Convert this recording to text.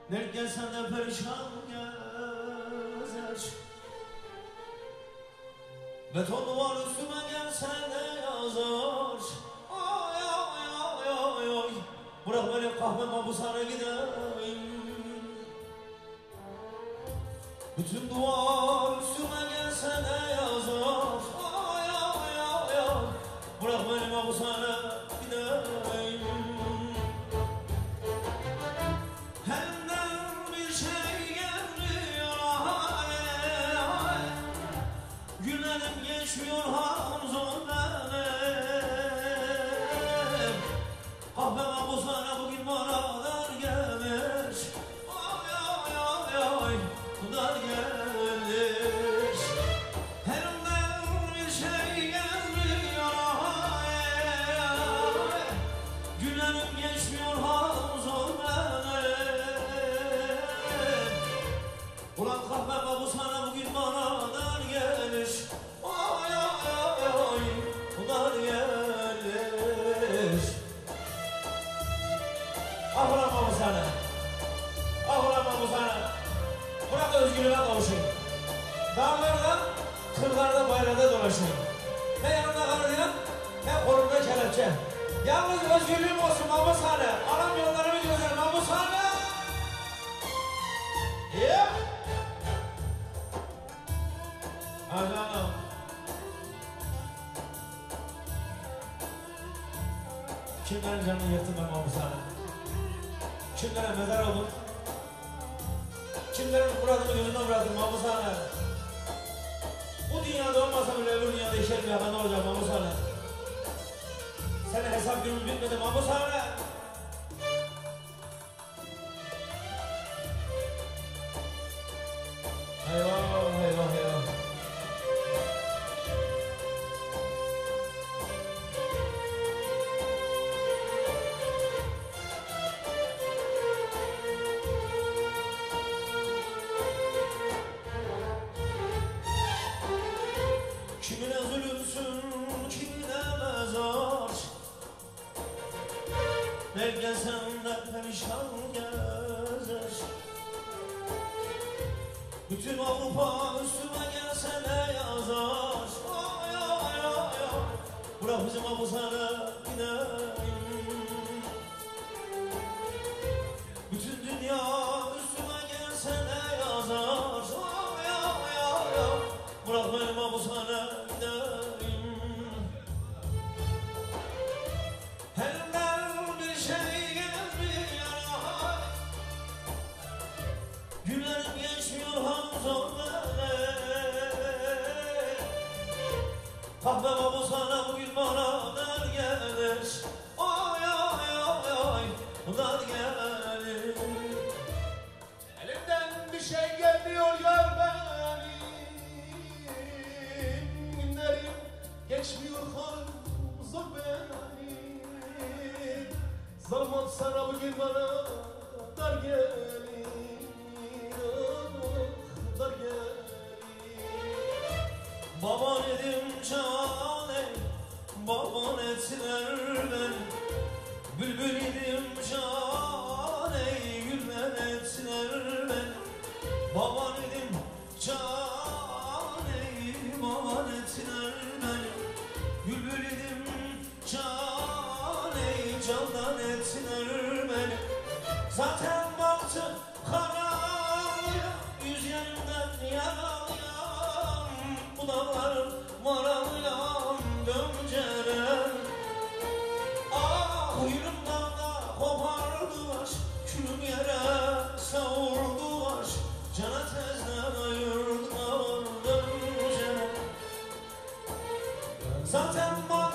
Dert gelse de perişan gezer. Beton duvar üstüme gelse de yazar. Ay ay ay ay ay. Bırak beni kahve mahpusana gideyim. Bütün duvar üstüme gelse de yazar. Ay ay ay ay. Bırak beni mahpusana gideyim. Elimden bir şey gelmiyor ay ay. Günlerim geçmiyor hamzon benim. Kahve mahpusana bugün bana dar gelir. Ay ay ay ay. Dar gelir. Elimden bir şey gelmiyor ay ay. Günlerim geçmiyor hamzon benim. Ulan kahve mahpusana bugün bana dar gelir. Ay ay ay ay. Dar gelir. Ah ulan mahpusana. Ah ulan mahpusana. Bırak özgürlüğe kavuşayım. Dağlarda, kırlarda, baylarda dolaşayım. Ne yanımda karıdayım, ne kolumda kelepçe. Yalnız özgürlüğüm olsun mahpushane. Anam yollarımı gözler mahpushane. Yep. Hadi anam. Kimlerin canını yaktım ben mahpushane? Kimlere mezar oldum? Kimlerin muradını gözünden bıraktım mahpushane? Bu dünyada olmasa bile öbür dünyada işler bir yakan olacak mahpushane. Senin hesap günün bitmedi mahpushane. Eyvah eyvah eyvah. Kimine zulümsün, kimine mezar. Dert gelsem de perişan gezer. Bütün Avrupa üstüme gelse de yazar. Ay ay ay ay. Bırak bizim mahpushane gideyim. Bütün dünya üstüme gelse de yazar. Ay ay ay ay. Bırak beni mahpushane gideyim. Elimden bir şey gelmiyor ay. Günlerim geçmiyor hamzon benim. Kahve mahpushane bugün bana dar gelir. Ay ay ay ay. Dar gelir. Elimden bir şey gelmiyor yar benim. Günlerim geçmiyor hamzon benim. Zaman sana bugün bana dar gelir. Dar gelir. Baban edim cane, baban etler ben. Bülbül idim cane, gülmen etler ben. Baban edim cane, baban etler ben. Bülbül idim cane, candan etler ben. Zaten baktı kararlıya, yüz yerimden yaralıyam. Bu dağlarım maralıyam, döncere. Ah kuyruğumdan kopardılar, külüm yere savurdular. Cana tezden ayırdılar döncere. Zaten